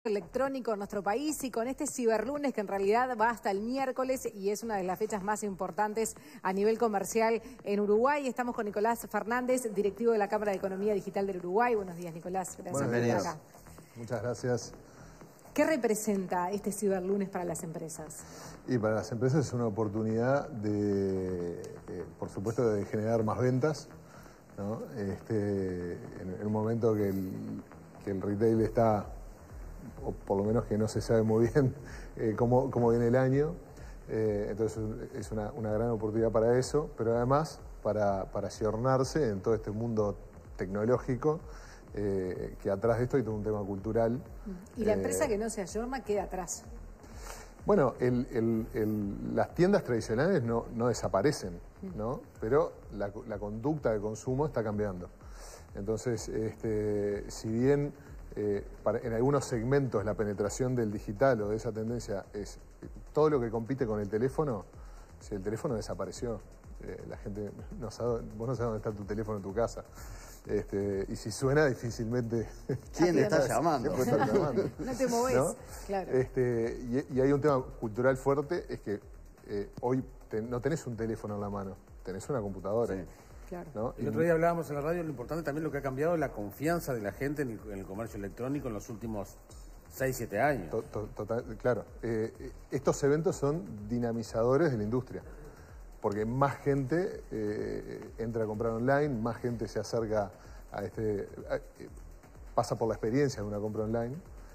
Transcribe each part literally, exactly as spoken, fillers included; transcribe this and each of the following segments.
electrónico en nuestro país y con este ciberlunes que en realidad va hasta el miércoles y es una de las fechas más importantes a nivel comercial en Uruguay. Estamos con Nicolás Fernández, directivo de la Cámara de Economía Digital del Uruguay. Buenos días, Nicolás. Gracias por estar acá. Muchas gracias. ¿Qué representa este ciberlunes para las empresas? Y para las empresas es una oportunidad de, eh, por supuesto, de generar más ventas, ¿no? Este, en, en un momento que el, que el retail está, o por lo menos que no se sabe muy bien eh, cómo, cómo viene el año, eh, entonces es una, una gran oportunidad para eso, pero además para, para ayornarse en todo este mundo tecnológico. Eh, que atrás de esto hay todo un tema cultural. Y la eh, empresa que no se ayorna queda atrás. Bueno, el, el, el, las tiendas tradicionales no, no desaparecen, ¿no? Pero la, la conducta de consumo está cambiando. Entonces, este, si bien eh, para, en algunos segmentos la penetración del digital o de esa tendencia es todo lo que compite con el teléfono, si el teléfono desapareció, eh, la gente no sabe, vos no sabes dónde está tu teléfono en tu casa. Este, y si suena, difícilmente... ¿Quién te está llamando? ¿Quién puede estar llamando? No te movés, ¿no? Claro. Este, y, y hay un tema cultural fuerte, es que eh, hoy te, no tenés un teléfono en la mano, tenés una computadora. Sí. Claro. ¿No? El otro día hablábamos en la radio, lo importante también lo que ha cambiado es la confianza de la gente en el, en el comercio electrónico en los últimos seis, siete años. To, to, total, claro. Eh, estos eventos son dinamizadores de la industria. Porque más gente eh, entra a comprar online, más gente se acerca a este... A, eh, pasa por la experiencia de una compra online.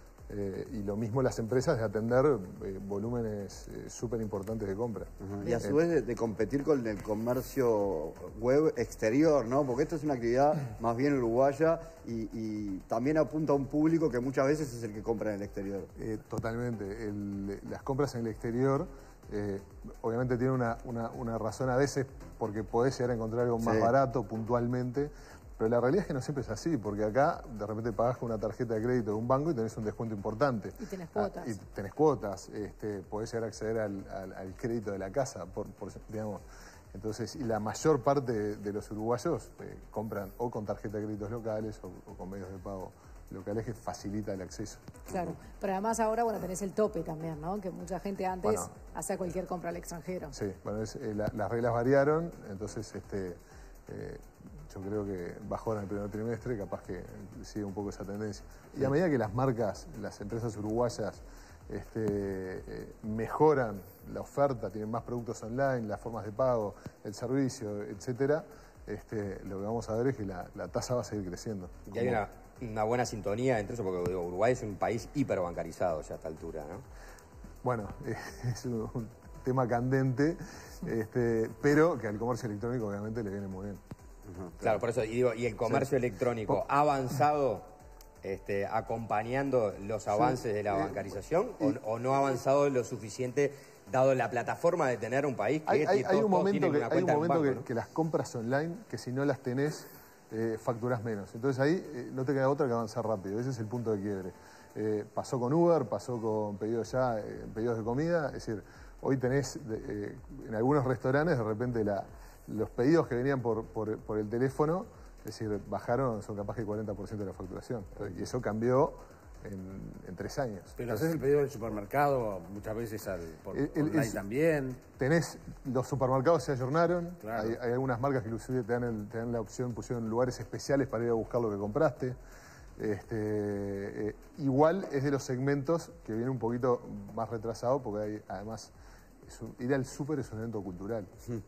Eh, y lo mismo las empresas de atender eh, volúmenes eh, súper importantes de compra. Uh-huh. Y a su vez de, de competir con el comercio web exterior, ¿no? Porque esto es una actividad más bien uruguaya y, y también apunta a un público que muchas veces es el que compra en el exterior. Eh, totalmente. El, las compras en el exterior... Eh, obviamente tiene una, una, una razón a veces porque podés llegar a encontrar algo más sí. barato puntualmente, pero la realidad es que no siempre es así, porque acá de repente pagás con una tarjeta de crédito de un banco y tenés un descuento importante. Y tenés cuotas. Ah, y tenés cuotas, este, podés llegar a acceder al, al, al crédito de la casa, por, por, digamos. Entonces, y la mayor parte de, de los uruguayos eh, compran o con tarjeta de créditos locales o, o con medios de pago locales que facilita el acceso. Claro, pero además ahora, bueno, tenés el tope también, ¿no? Que mucha gente antes bueno, hacía cualquier compra al extranjero. Sí, bueno, es, eh, la, las reglas variaron, entonces este, eh, yo creo que bajó en el primer trimestre, capaz que sigue un poco esa tendencia. Y a medida que las marcas, las empresas uruguayas este, eh, mejoran la oferta, tienen más productos online, las formas de pago, el servicio, etcétera, este, lo que vamos a ver es que la, la tasa va a seguir creciendo. Y hay una, una buena sintonía entre eso, porque digo, Uruguay es un país hiperbancarizado ya a esta altura, ¿no? Bueno, eh, es un, un tema candente, este, pero que al comercio electrónico obviamente le viene muy bien. Uh-huh. Claro, por eso, y, digo, ¿y el comercio sí. electrónico ha avanzado este, acompañando los avances sí. de la bancarización eh, o, o no ha avanzado lo suficiente dado la plataforma de tener un país que hay, es hay, que todos, hay un momento, que, hay un momento banco, que, ¿no? que las compras online, que si no las tenés, eh, facturás menos. Entonces ahí eh, no te queda otra que avanzar rápido. Ese es el punto de quiebre. Eh, pasó con Uber, pasó con pedidos ya, eh, pedidos de comida. Es decir, hoy tenés eh, en algunos restaurantes de repente la, los pedidos que venían por, por, por el teléfono, es decir, bajaron, son capaz que el cuarenta por ciento de la facturación. Y eso cambió En, en tres años. Pero haces el pedido del supermercado muchas veces al, por el, online el, también. Tenés, los supermercados se ayornaron, claro. hay, hay algunas marcas que inclusive te dan, el, te dan la opción, pusieron lugares especiales para ir a buscar lo que compraste. Este, eh, igual es de los segmentos que viene un poquito más retrasado porque hay, además es un, ir al súper es un evento cultural. Sí.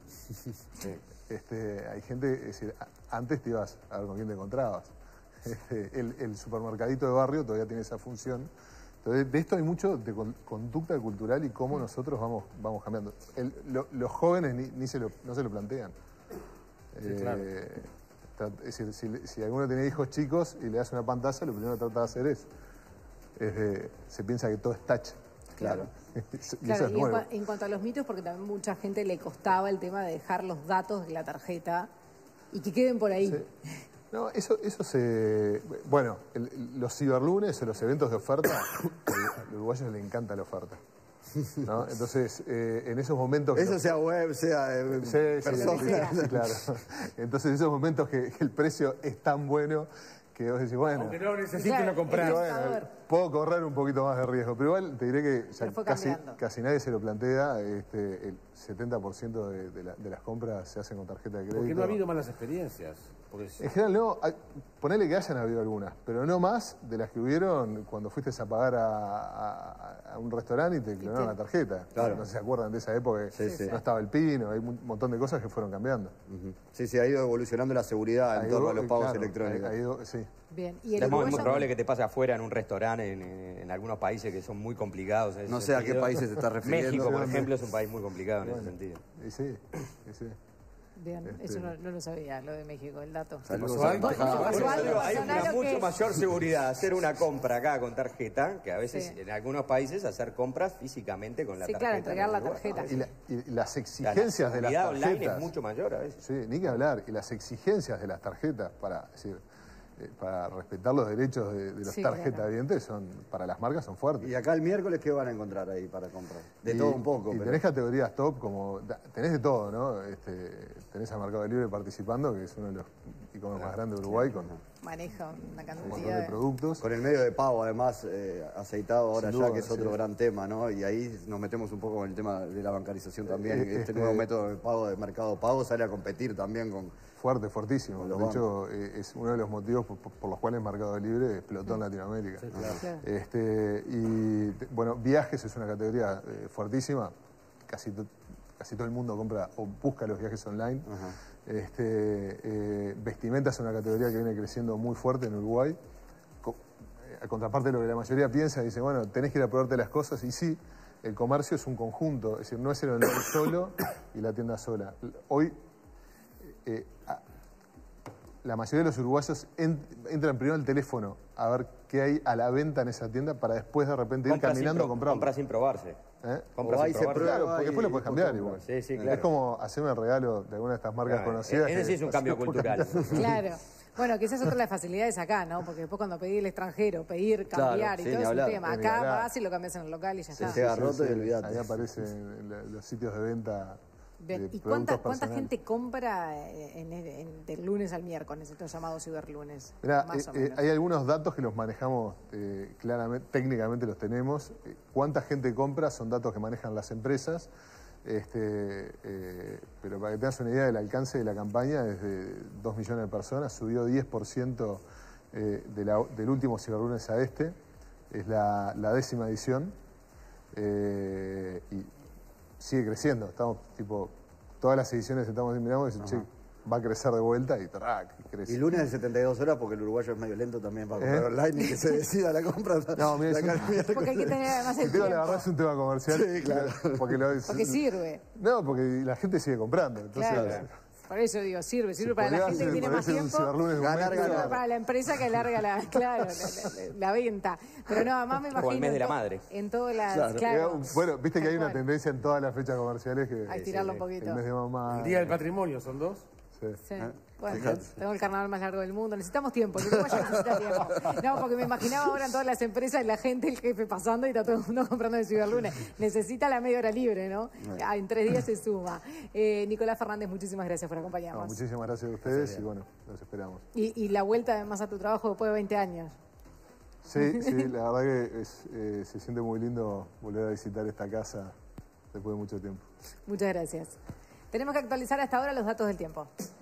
Este, hay gente, es decir, antes te ibas a ver con quién te encontrabas. El, el supermercadito de barrio todavía tiene esa función. Entonces, de esto hay mucho de con, conducta cultural y cómo nosotros vamos, vamos cambiando. El, lo, los jóvenes ni, ni se lo, no se lo plantean. Sí, eh, claro. Es decir, si, si alguno tiene hijos chicos y le das una pantalla, lo primero que trata de hacer es, es de, se piensa que todo es touch. Claro. y claro, y en, cu en cuanto a los mitos, porque también mucha gente le costaba el tema de dejar los datos de la tarjeta y que queden por ahí. Sí. No, eso, eso se... Bueno, el, los ciberlunes o los eventos de oferta, a los uruguayos les encanta la oferta, ¿no? Entonces, eh, en esos momentos... Eso los, sea web, sea eh, sí, persona. Sí, claro. Entonces, en esos momentos que, que el precio es tan bueno que vos decís, bueno... Aunque no necesito, lo comprás. Bueno, puedo correr un poquito más de riesgo, pero igual te diré que ya Pero fue casi, cambiando. casi nadie se lo plantea. Este, el setenta por ciento de, de, la- de las compras se hacen con tarjeta de crédito. Porque no ha habido malas experiencias. Porque En general no, hay- ponele que hayan habido algunas, pero no más de las que hubieron cuando fuiste a pagar a, a- a un restaurante y te clonaron la tarjeta. Claro. No sé si se acuerdan de esa época, Sí, que sí. no estaba el pino, hay un montón de cosas que fueron cambiando. Ujú. Sí, sí, ha ido evolucionando la seguridad en Ha torno ido- a los pagos claro, electrónicos. ha- ha ido- sí. Bien. Y el Es muy, muy uruguayo- probable que te pase afuera en un restaurante en, en algunos países que son muy complicados. en ese No sé a qué sentido. países te estás refiriendo. México, por ¿Dónde? ejemplo, es un país muy complicado en ese sentido. Y sí, y sí. Bien, Este- eso no, no lo sabía, lo de México, el dato. Saludos pasó a- algo? Ah, ¿Pasó Por algo? eso digo, hay ¿Pasó una algo mucho que- mayor seguridad hacer una compra acá con tarjeta que a veces Sí. en algunos países hacer compras físicamente con la Sí, tarjeta. claro, entregar en la el lugar. tarjeta. Y, la- y las O sea, exigencias la de las seguridad online tarjetas. es mucho mayor a veces. Sí, ni que hablar. Y las exigencias de las tarjetas para, es decir, eh, para respetar los derechos de, de los Sí, tarjetavientes son, para las marcas son fuertes. Y acá el miércoles, ¿qué van a encontrar ahí para comprar? De Y- todo un poco. Y pero- tenés categorías top como. da- Tenés de todo, ¿no? Este, tenés a Mercado Libre participando, que es uno de los e-commerce más grandes de Uruguay, con un Maneja una montón cantidad de de... productos. Con el medio de pago, además, eh, aceitado ahora Sin ya, duda, que es otro sí. gran tema, ¿no? Y ahí nos metemos un poco en el tema de la bancarización también. Eh, este, este- nuevo método de pago de mercado pago sale a competir también con... Fuerte, fortísimo. Con los De hecho, eh, es uno de los motivos por, por- por los cuales Mercado Libre explotó en Latinoamérica. Claro. Este, y te- bueno, viajes es una categoría eh, fuertísima. Casi, to- casi todo el mundo compra o busca los viajes online. Este, eh, vestimenta es una categoría que viene creciendo muy fuerte en Uruguay. Co- eh, A contraparte de lo que la mayoría piensa, dice, bueno, tenés que ir a probarte las cosas. Y sí, el comercio es un conjunto. Es decir, no es el vendedor solo y la tienda sola. Hoy eh, a- la mayoría de los uruguayos en- entran primero al teléfono a ver qué hay a la venta en esa tienda para después de repente ir Compra sin caminando a pro- comprarlo. compra sin probarse. ¿Eh? Compra O sin ahí se probarse. prueba Claro, porque después lo y puedes cambiar después igual. Sí, sí, Es claro. como hacerme el regalo de alguna de estas marcas Claro, conocidas. ese sí que- es un cambio cultural. Claro. Bueno, quizás otra de las facilidades acá, ¿no? Porque después cuando pedí el extranjero, pedir, Claro, cambiar y sí, todo ni es un hablar, tema. ni Acá hablar. vas y lo cambias en el local y ya Se está. llega Sí, roto sí, y olvidate. Ahí aparecen la- los sitios de venta. Bien. de ¿Y productos cuánta, cuánta personales. gente compra eh, en, en- del lunes al miércoles, estos llamados ciberlunes? Mirá, Más eh, o eh, menos. hay algunos datos que los manejamos eh, claramente, técnicamente los tenemos. Eh, ¿Cuánta gente compra? Son datos que manejan las empresas. Este, eh, pero para que tengas una idea del alcance de la campaña, es de dos millones de personas, subió diez por ciento eh, de la- del último ciberlunes a este. Es la, la décima edición. Eh, y sigue creciendo. Estamos, tipo, todas las ediciones estamos mirando y dicen, che, va a crecer de vuelta y ¡trac! crece. Y lunes de setenta y dos horas, porque el uruguayo es medio lento también para comprar ¿Eh? online y que se decida la compra. No, mira, la es un- acá el miércoles. Porque hay que tener además el El tema, la tiempo. verdad, es un tema comercial. Sí, claro. Porque, lo- Porque sirve. No, porque la gente sigue comprando. Entonces, Claro. Por eso digo, sirve, sirve para la podría gente que ser- tiene podría más ser un tiempo. ciberlunes de un Ganar, mes, ganar. Sirve pero- para la empresa que alarga la, claro, la, la- la venta. Pero no, más me imagino. el mes de en la to- madre. En todas las. Claro. Claro. Bueno, viste que Tal hay una cual. tendencia en todas las fechas comerciales que A estirarlo un poquito. el mes de mamá. El Día del Patrimonio son dos. Sí. Sí. ¿Eh? Bueno, Fíjate. tengo el carnaval más largo del mundo. Necesitamos tiempo. El uruguayo necesita tiempo. No, porque me imaginaba ahora en todas las empresas la gente, el jefe pasando y está todo el mundo comprando el ciberlunes. Necesita la media hora libre, ¿no? Ah, en tres días se suma. Eh, Nicolás Fernández, muchísimas gracias por No, acompañarnos. muchísimas gracias a ustedes y bueno, los esperamos. y, y la vuelta además a tu trabajo después de veinte años. Sí, sí, la verdad que es, eh, se siente muy lindo volver a visitar esta casa después de mucho tiempo. Muchas gracias. Tenemos que actualizar hasta ahora los datos del tiempo.